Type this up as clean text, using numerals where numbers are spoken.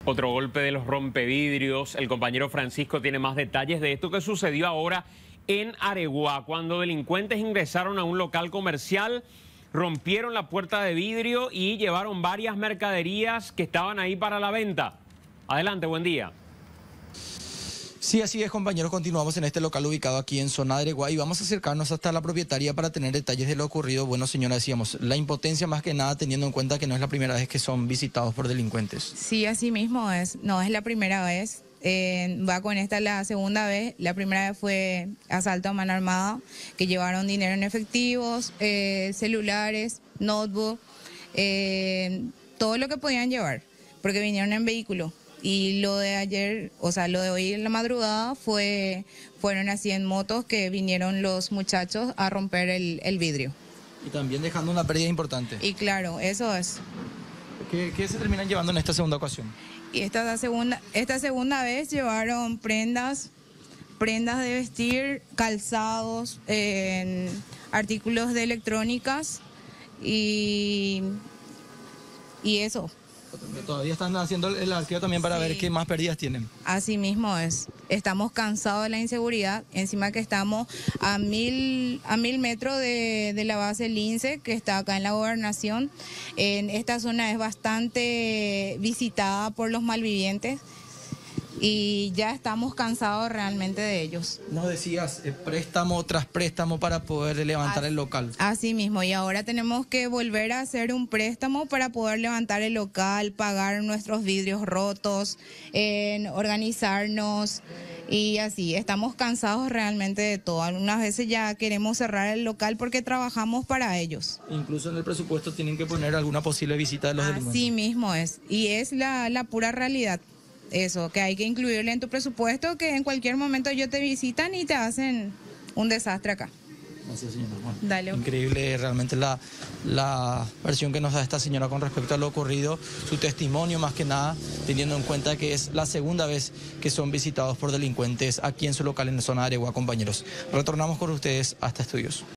Otro golpe de los rompevidrios. El compañero Francisco tiene más detalles de esto que sucedió ahora en Areguá, cuando delincuentes ingresaron a un local comercial, rompieron la puerta de vidrio y llevaron varias mercaderías que estaban ahí para la venta. Adelante, buen día. Sí, así es, compañeros. Continuamos en este local ubicado aquí en zona de Areguá y vamos a acercarnos hasta la propietaria para tener detalles de lo ocurrido. Bueno, señora, decíamos, la impotencia más que nada teniendo en cuenta que no es la primera vez que son visitados por delincuentes. Sí, así mismo es. No es la primera vez. Va con esta la segunda vez. La primera vez fue asalto a mano armada, que llevaron dinero en efectivos, celulares, notebook, todo lo que podían llevar, porque vinieron en vehículo. Y lo de ayer, o sea, lo de hoy en la madrugada fueron así en motos que vinieron los muchachos a romper el vidrio. Y también dejando una pérdida importante. Y claro, eso es. ¿Qué se terminan llevando en esta segunda ocasión? Y esta segunda vez llevaron prendas de vestir, calzados, artículos de electrónicas y eso. Todavía están haciendo el arqueo también para ver qué más pérdidas tienen. Así mismo es. Estamos cansados de la inseguridad, encima que estamos a mil metros de la base Lince, que está acá en la gobernación. Esta zona es bastante visitada por los malvivientes y ya estamos cansados realmente de ellos. Nos decías, préstamo tras préstamo para poder levantar el local. Así mismo, y ahora tenemos que volver a hacer un préstamo para poder levantar el local, pagar nuestros vidrios rotos, organizarnos y así. Estamos cansados realmente de todo. Algunas veces ya queremos cerrar el local porque trabajamos para ellos. Incluso en el presupuesto tienen que poner alguna posible visita de los delincuentes. Así mismo es, y es la pura realidad. Eso, que hay que incluirle en tu presupuesto, que en cualquier momento ellos te visitan y te hacen un desastre acá. Gracias, señora. Bueno, Dale. Increíble realmente la versión que nos da esta señora con respecto a lo ocurrido, su testimonio más que nada, teniendo en cuenta que es la segunda vez que son visitados por delincuentes aquí en su local en la zona de Areguá, compañeros. Retornamos con ustedes hasta estudios.